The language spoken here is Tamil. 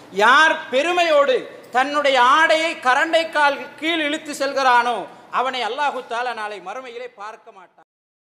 யார் பெருமையோடு தன்னுடைய ஆடையை கரண்டைக்கால் கீழ் இழுத்து செல்கிறானோ அவனை அல்லாஹு தஆலா நாளை மறுமையிலே பார்க்க மாட்டான்.